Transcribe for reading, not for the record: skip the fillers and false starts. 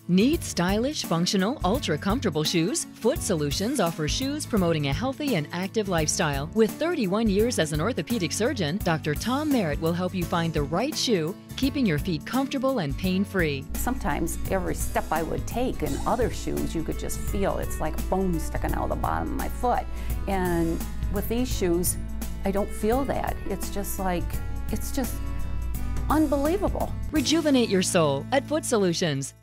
Need stylish, functional, ultra-comfortable shoes? Foot Solutions offers shoes promoting a healthy and active lifestyle. With 31 years as an orthopedic surgeon, Dr. Tom Merritt will help you find the right shoe, keeping your feet comfortable and pain-free. Sometimes every step I would take in other shoes, you could just feel it's like a bone sticking out of the bottom of my foot. And with these shoes, I don't feel that. It's just unbelievable. Rejuvenate your soul at Foot Solutions.